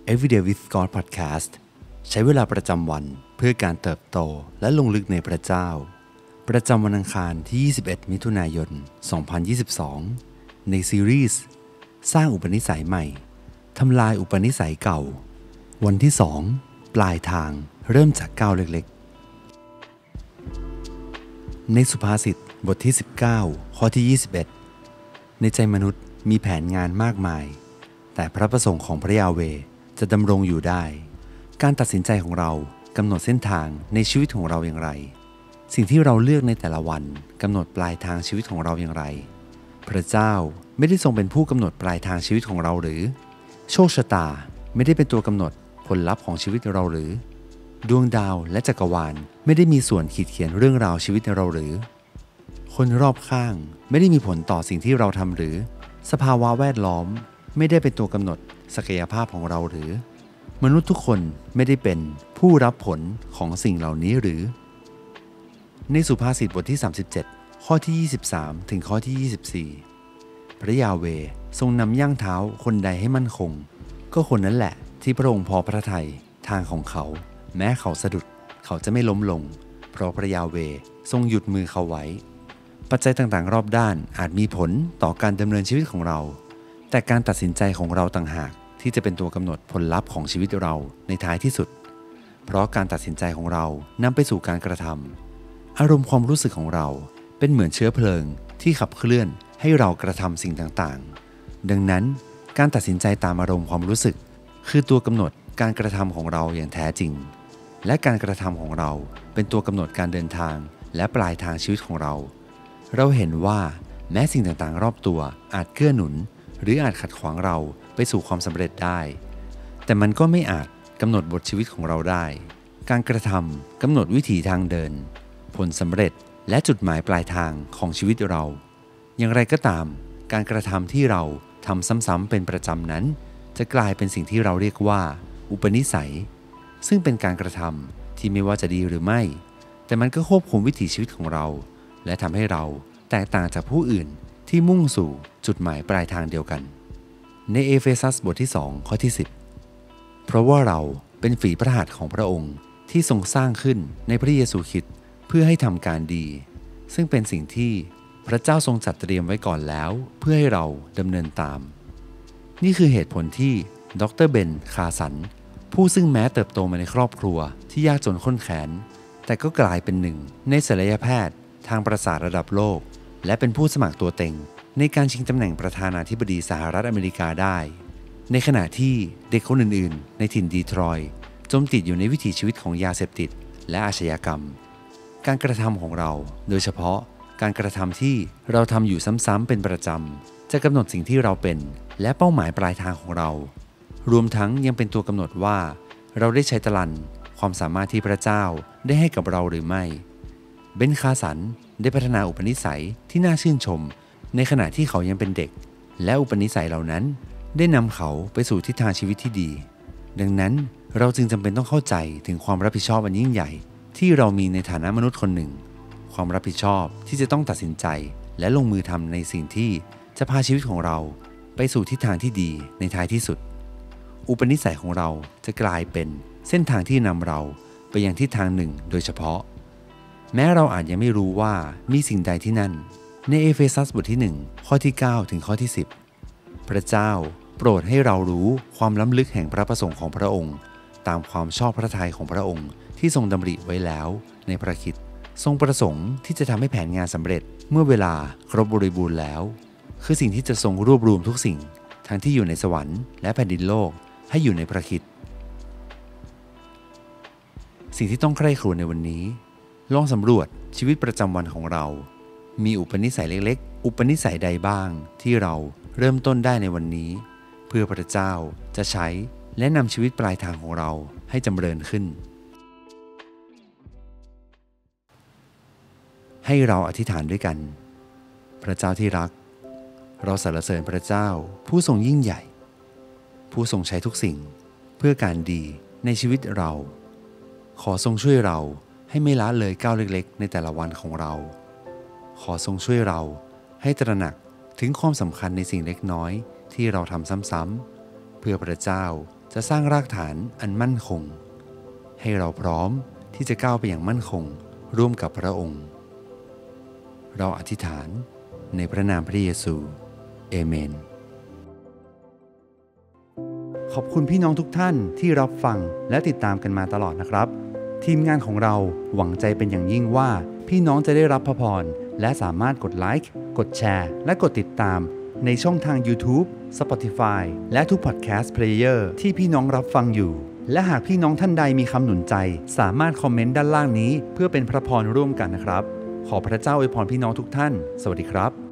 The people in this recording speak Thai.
Everyday with God Podcast ใช้เวลาประจำวันเพื่อการเติบโตและลงลึกในพระเจ้าประจำวันอังคารที่ 21 มิถุนายน 2022 ในซีรีส์สร้างอุปนิสัยใหม่ทำลายอุปนิสัยเก่าวันที่ 2 ปลายทางเริ่มจากก้าวเล็กๆในสุภาษิตบทที่ 19 ข้อที่ 21 ในใจมนุษย์มีแผนงานมากมายแต่พระประสงค์ของพระยาห์เวห์จะดำรงอยู่ได้การตัดสินใจของเรากำหนดเส้นทางในชีวิตของเราอย่างไรสิ่งที่เราเลือกในแต่ละวันกำหนดปลายทางชีวิตของเราอย่างไรพระเจ้าไม่ได้ทรงเป็นผู้กำหนดปลายทางชีวิตของเราหรือโชคชะตาไม่ได้เป็นตัวกำหนดผลลัพธ์ของชีวิตเราหรือดวงดาวและจักรวาลไม่ได้มีส่วนขีดเขียนเรื่องราวชีวิตเราหรือคนรอบข้างไม่ได้มีผลต่อสิ่งที่เราทำหรือสภาวะแวดล้อมไม่ได้เป็นตัวกำหนดศักยภาพของเราหรือมนุษย์ทุกคนไม่ได้เป็นผู้รับผลของสิ่งเหล่านี้หรือในสุภาษิตบทที่ 37 ข้อที่ 23 ถึงข้อที่ 24 พระยาห์เวห์ทรงนำย่างเท้าคนใดให้มั่นคงก็คนนั้นแหละที่พระองค์พอพระทัยทางของเขาแม้เขาสะดุดเขาจะไม่ล้มลงเพราะพระยาห์เวห์ทรงหยุดมือเขาไว้ปัจจัยต่างๆรอบด้านอาจมีผลต่อการดำเนินชีวิตของเราแต่การตัดสินใจของเราต่างหากที่จะเป็นตัวกำหนดผลลัพธ์ของชีวิตเราในท้ายที่สุดเพราะการตัดสินใจของเรานำไปสู่การกระทำอารมณ์ความรู้สึกของเราเป็นเหมือนเชื้อเพลิงที่ขับเคลื่อนให้เรากระทำสิ่งต่างๆดังนั้นการตัดสินใจตามอารมณ์ความรู้สึกคือตัวกำหนดการกระทำของเราอย่างแท้จริงและการกระทำของเราเป็นตัวกำหนดการเดินทางและปลายทางชีวิตของเราเห็นว่าแม้สิ่งต่างๆรอบตัวอาจเกื้อหนุนหรืออาจขัดขวางเราไปสู่ความสำเร็จได้แต่มันก็ไม่อาจกำหนดบทชีวิตของเราได้การกระทำกำหนดวิถีทางเดินผลสำเร็จและจุดหมายปลายทางของชีวิตเราอย่างไรก็ตามการกระทำที่เราทำซ้ำๆเป็นประจำนั้นจะกลายเป็นสิ่งที่เราเรียกว่าอุปนิสัยซึ่งเป็นการกระทำที่ไม่ว่าจะดีหรือไม่แต่มันก็ควบคุมวิถีชีวิตของเราและทำให้เราแตกต่างจากผู้อื่นที่มุ่งสู่จุดหมายปลายทางเดียวกันในเอเฟซัสบทที่ 2 ข้อที่ 10 เพราะว่าเราเป็นฝีพระหัตถ์ของพระองค์ที่ทรงสร้างขึ้นในพระเยซูคริสต์เพื่อให้ทำการดีซึ่งเป็นสิ่งที่พระเจ้าทรงจัดเตรียมไว้ก่อนแล้วเพื่อให้เราดำเนินตามนี่คือเหตุผลที่ดร.เบน คาสันผู้ซึ่งแม้เติบโตมาในครอบครัวที่ยากจนข้นแค้นแต่ก็กลายเป็นหนึ่งในศัลยแพทย์ทางประสาทระดับโลกและเป็นผู้สมัครตัวเต็งในการชิงตำแหน่งประธานาธิบดีสหรัฐอเมริกาได้ในขณะที่เด็กคนอื่นๆในถิ่นดีทรอยต์จมติดอยู่ในวิถีชีวิตของยาเสพติดและอาชญากรรมการกระทำของเราโดยเฉพาะการกระทำที่เราทำอยู่ซ้ำๆเป็นประจำจะกำหนดสิ่งที่เราเป็นและเป้าหมายปลายทางของเรารวมทั้งยังเป็นตัวกำหนดว่าเราได้ใช้ตะลันความสามารถที่พระเจ้าได้ให้กับเราหรือไม่เบน คาสันได้พัฒนาอุปนิสัยที่น่าชื่นชมในขณะที่เขายังเป็นเด็กและอุปนิสัยเหล่านั้นได้นำเขาไปสู่ทิศทางชีวิตที่ดีดังนั้นเราจึงจำเป็นต้องเข้าใจถึงความรับผิดชอบอันยิ่งใหญ่ที่เรามีในฐานะมนุษย์คนหนึ่งความรับผิดชอบที่จะต้องตัดสินใจและลงมือทำในสิ่งที่จะพาชีวิตของเราไปสู่ทิศทางที่ดีในท้ายที่สุดอุปนิสัยของเราจะกลายเป็นเส้นทางที่นำเราไปยังทิศทางหนึ่งโดยเฉพาะแม้เราอาจยังไม่รู้ว่ามีสิ่งใดที่นั่นในเอเฟซัสบทที่ 1 ข้อที่ 9 ถึงข้อที่ 10 พระเจ้าโปรดให้เรารู้ความล้ำลึกแห่งพระประสงค์ของพระองค์ตามความชอบพระทัยของพระองค์ที่ทรงดำริไว้แล้วในพระคริสต์ทรงประสงค์ที่จะทำให้แผนงานสำเร็จเมื่อเวลาครบบริบูรณ์แล้วคือสิ่งที่จะทรงรวบรวมทุกสิ่งทั้งที่อยู่ในสวรรค์และแผ่นดินโลกให้อยู่ในพระคริสต์สิ่งที่ต้องใคร่ครวญในวันนี้ลองสำรวจชีวิตประจำวันของเรามีอุปนิสัยเล็กๆอุปนิสัยใดบ้างที่เราเริ่มต้นได้ในวันนี้เพื่อพระเจ้าจะใช้และนำชีวิตปลายทางของเราให้จำเริญขึ้นให้เราอธิษฐานด้วยกันพระเจ้าที่รักเราสรรเสริญพระเจ้าผู้ทรงยิ่งใหญ่ผู้ทรงใช้ทุกสิ่งเพื่อการดีในชีวิตเราขอทรงช่วยเราให้ไม่ละเลยก้าวเล็กๆในแต่ละวันของเราขอทรงช่วยเราให้ตระหนักถึงความสำคัญในสิ่งเล็กน้อยที่เราทำซ้ำๆเพื่อพระเจ้าจะสร้างรากฐานอันมั่นคงให้เราพร้อมที่จะก้าวไปอย่างมั่นคงร่วมกับพระองค์เราอธิษฐานในพระนามพระเยซูเอเมนขอบคุณพี่น้องทุกท่านที่รับฟังและติดตามกันมาตลอดนะครับทีมงานของเราหวังใจเป็นอย่างยิ่งว่าพี่น้องจะได้รับพระพรและสามารถกดไลค์กดแชร์และกดติดตามในช่องทาง YouTube, Spotify และทุก Podcast Player ที่พี่น้องรับฟังอยู่และหากพี่น้องท่านใดมีคำหนุนใจสามารถคอมเมนต์ด้านล่างนี้เพื่อเป็นพระพรร่วมกันนะครับขอพระเจ้าอวยพรพี่น้องทุกท่านสวัสดีครับ